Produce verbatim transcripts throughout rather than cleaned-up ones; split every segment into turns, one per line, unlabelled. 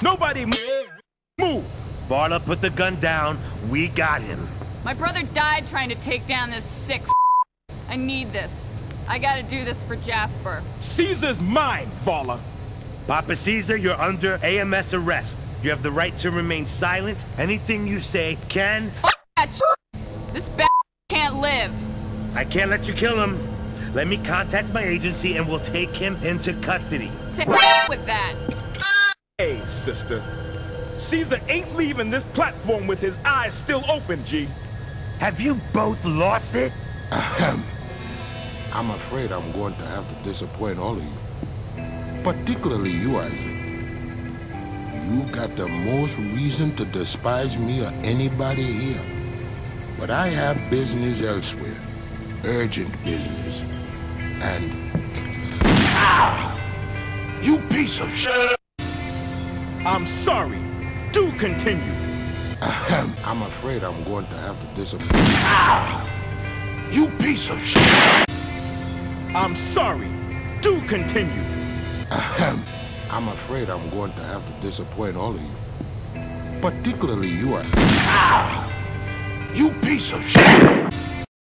Nobody move!
Varla, put the gun down. We got him.
My brother died trying to take down this sick I need this. I gotta do this for Jasper.
Caesar's mine, Varla.
Papa Caesar, you're under A M S arrest. You have the right to remain silent. Anything you say can...
F that shit. This b can't live.
I can't let you kill him. Let me contact my agency and we'll take him into custody.
Take with that.
Hey, sister. Caesar ain't leaving this platform with his eyes still open, G.
Have you both lost it?
Ahem. I'm afraid I'm going to have to disappoint all of you. Particularly you, Isaac. You got the most reason to despise me or anybody here. But I have business elsewhere. Urgent business. And... Ah! You piece of shit!
I'm sorry. Do continue.
Ahem. I'm afraid I'm going to have to disappoint... Ah! You piece of shit!
I'm sorry. Do continue.
Ahem. I'm afraid I'm going to have to disappoint all of you. Particularly you, Isaac. Ah! You piece of shit!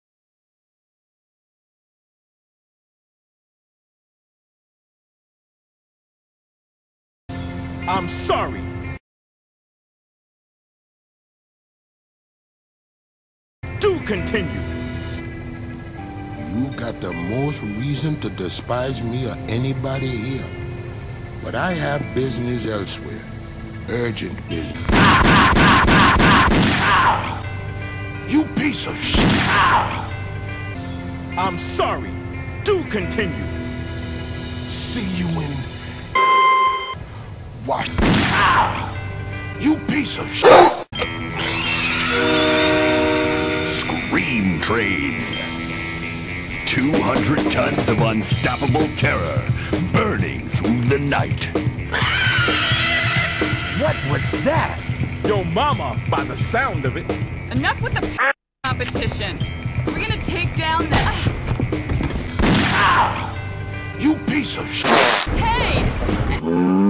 I'm sorry. Do continue.
You got the most reason to despise me or anybody here. But I have business elsewhere. Urgent business. You piece of shit!
I'm sorry. Do continue.
See you in... What? You piece of shit!
Scream Train. two hundred tons of unstoppable terror burning through the night.
What was that?
Yo mama, by the sound of it.
Enough with the competition. We're gonna take down the...
You piece of shit!
Hey!